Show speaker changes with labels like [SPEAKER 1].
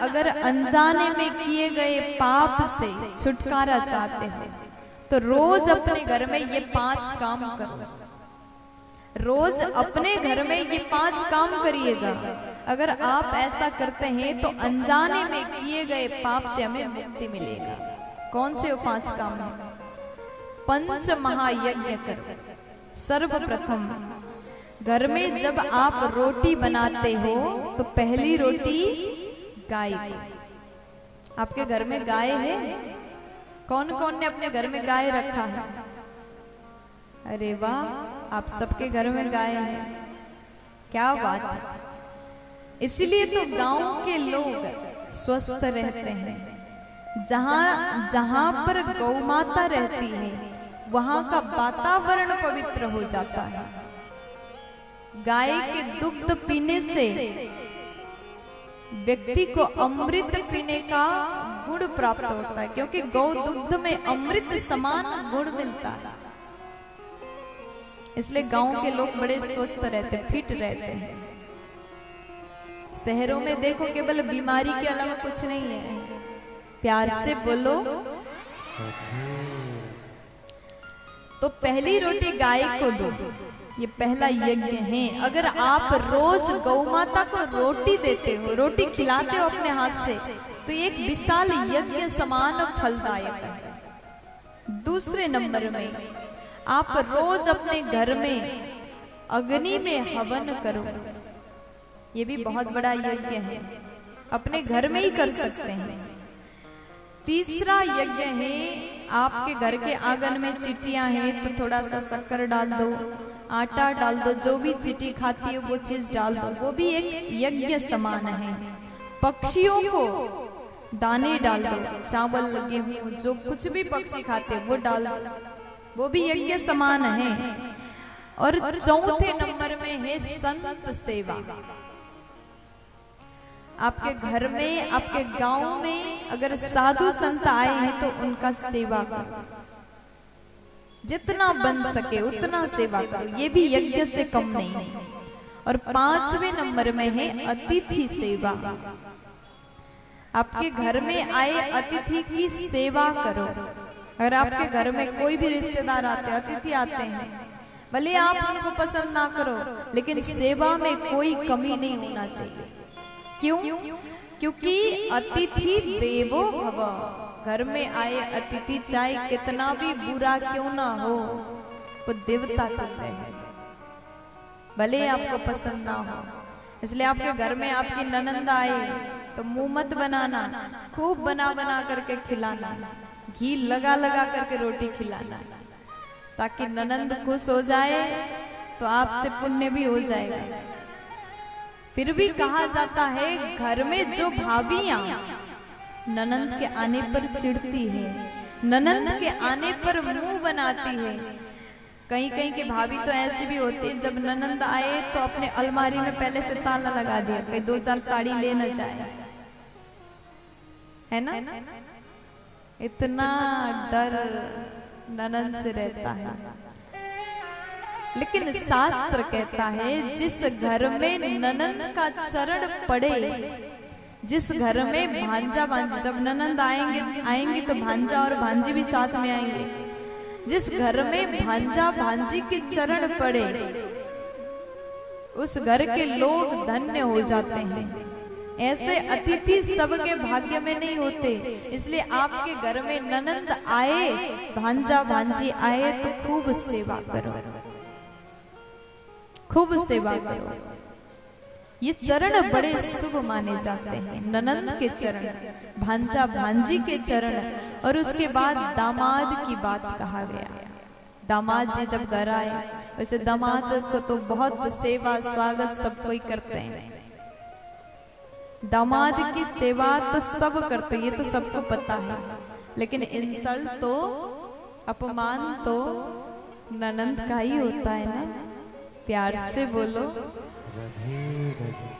[SPEAKER 1] अगर अनजाने में किए गए पाप से छुटकारा चाहते हो तो रोज अपने घर में ये 5 काम करो। रोज अपने घर में ये 5 काम करिएगा। अगर आप ऐसा करते हैं तो अनजाने में किए गए पाप से हमें मुक्ति मिलेगा। कौन से वो 5 काम है? पंच महायज्ञ करो। सर्वप्रथम घर में जब आप रोटी बनाते हो तो पहली रोटी गाय को। आपके घर में गाय है? कौन कौन ने अपने घर में गाय रखा है? अरे वाह, आप सबके घर में गाय है, क्या बात है। इसीलिए तो गांव के लोग स्वस्थ रहते हैं। जहां जहां पर गौ माता रहती है वहां का वातावरण पवित्र हो जाता है। गाय के दुग्ध पीने से व्यक्ति को अमृत पीने का गुण प्राप्त होता है, क्योंकि गौ दुग्ध में अमृत समान गुण मिलता है। इसलिए गांव के लोग बड़े स्वस्थ रहते, फिट रहते हैं। शहरों में देखो केवल बीमारी के अलावा कुछ नहीं है। प्यार से बोलो। तो पहली रोटी गाय को दो, ये पहला यज्ञ है। अगर आप रोज गौ माता को रोटी देते हो, रोटी खिलाते हो अपने हाथ से, तो एक विशाल यज्ञ समान फलदायक है। दूसरे नंबर में आप रोज अपने घर में अग्नि में हवन करो। ये भी बहुत बड़ा यज्ञ है, अपने घर में ही कर सकते हैं। तीसरा यज्ञ है, आपके घर के आंगन में चींटियां हैं तो थोड़ा सा शक्कर डाल दो, आटा डाल दो, जो भी चींटी खाती है वो चीज डाल दो, वो भी एक यज्ञ समान है। पक्षियों को दाने डाल दो, चावल गेहूं जो कुछ भी पक्षी खाते वो डाल दो, वो भी यज्ञ समान है। और चौथे नंबर में है संत सेवा। आपके घर में, आपके गांव में अगर साधु संत आए हैं तो उनका सेवा करो, जितना बन सके उतना सेवा करो, ये भी यज्ञ से कम नहीं है। और 5वें नंबर में है अतिथि सेवा। आपके घर में आए अतिथि की सेवा करो। अगर आपके घर में कोई भी रिश्तेदार आते, अतिथि आते हैं, भले आप उनको पसंद ना करो, लेकिन सेवा में कोई कमी नहीं होना चाहिए। क्यों? क्योंकि अतिथि देवो भव। घर में आए अतिथि चाहे कितना भी बुरा क्यों ना हो, वो देवता तुल्य है, भले आपको पसंद ना हो। इसलिए आपके घर में आपकी ननंद आए तो मुंह मत बनाना, खूब बना बना करके खिलाना, घी लगा लगा करके रोटी खिलाना, ताकि ननंद खुश हो जाए तो आपसे पुण्य भी हो जाएगा। फिर भी कहा जाता है घर में जो भाभियां ननंद के आने पर चिढ़ती है, ननंद के आने पर मुंह बनाती है। कहीं कहीं की भाभी तो ऐसी भी होती है, जब ननंद आए तो अपने अलमारी में पहले से ताला लगा दिया, कहीं 2-4 साड़ी ले न जाए, है ना? इतना डर ननंद से रहता है। लेकिन शास्त्र कहता है जिस घर में ननंद का चरण पड़े, जिस घर में भांजा भांजी, जब ननंद आएंगे तो भांजा और भांजी भी साथ में आएंगे, जिस घर में भांजा भांजी के चरण पड़े उस घर के लोग धन्य हो जाते हैं। ऐसे अतिथि सबके भाग्य में नहीं होते। इसलिए आपके घर में ननंद आए, भांजा भांजी आए तो खूब सेवा करो, खूब सेवा करो। ये चरण बड़े शुभ माने जाते हैं, ननंद के चरण, भांजा भांजी के चरण। और उसके बाद दामाद की बात कहा गया। दामाद जी जब घर आए, वैसे दामाद को तो बहुत सेवा स्वागत सब कोई करते हैं, दामाद की सेवा तो सब करते, ये तो सबको पता है। लेकिन इंसल्ट तो, अपमान तो ननंद का ही होता है ना। प्यार से बोलो।